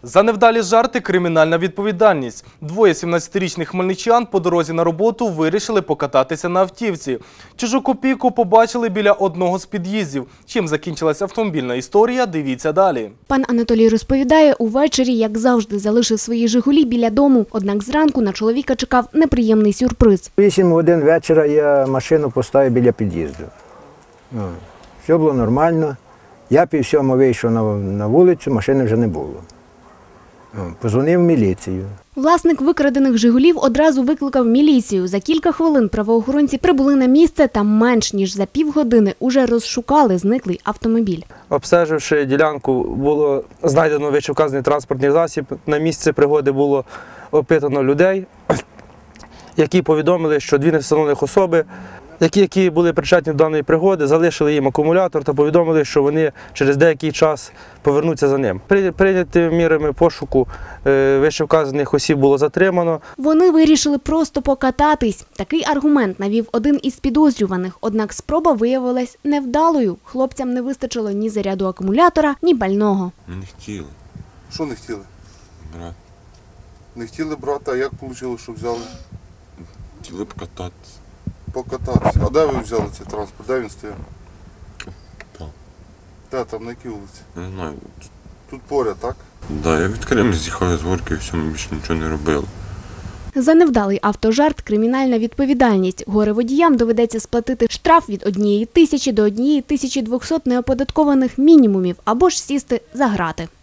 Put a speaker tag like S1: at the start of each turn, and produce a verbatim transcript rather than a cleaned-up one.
S1: За невдалі жарти – кримінальна відповідальність. Двоє сімнадцятирічних хмельничан по дорозі на роботу вирішили покататися на автівці. Чужу копійку побачили біля одного з під'їздів. Чим закінчилася автомобільна історія – дивіться далі.
S2: Пан Анатолій розповідає, увечері, як завжди, залишив свої «Жигулі» біля дому. Однак зранку на чоловіка чекав неприємний сюрприз.
S3: Вісім годин вечора я машину поставив біля під'їзду. Ну, все було нормально. Я пів сьому вийшов на, на вулицю, машини вже не було. Ну, позвонив в міліцію.
S2: Власник викрадених «Жигулів» одразу викликав міліцію. За кілька хвилин правоохоронці прибули на місце та менш ніж за півгодини уже розшукали зниклий автомобіль.
S4: Обстеживши ділянку, було знайдено вищевказаний транспортний засіб. На місці пригоди було опитано людей, які повідомили, що дві невстановлених особи, які, які були причетні до даної пригоди, залишили їм акумулятор та повідомили, що вони через деякий час повернуться за ним. Прийнятими мірами пошуку вищевказаних осіб було затримано.
S2: Вони вирішили просто покататись. Такий аргумент навів один із підозрюваних. Однак спроба виявилась невдалою. Хлопцям не вистачило ні заряду акумулятора, ні пального.
S5: Не хотіли.
S6: Що не хотіли?
S5: Брат.
S6: Не хотіли брати, а як вийшло, що взяли?
S5: Хотіли покататися.
S6: Покататися. А де ви взяли цей транспорт? Де він стояв?
S5: Там.
S6: Де там, на якій вулиці?
S5: Не знаю.
S6: Тут поряд, так?
S5: Да, я від Криму з'їхав з горки і все, ми більше нічого не робили.
S2: За невдалий автожарт – кримінальна відповідальність. Горе-водіям доведеться сплатити штраф від однієї тисячі до однієї тисячі двохсот неоподаткованих мінімумів або ж сісти за грати.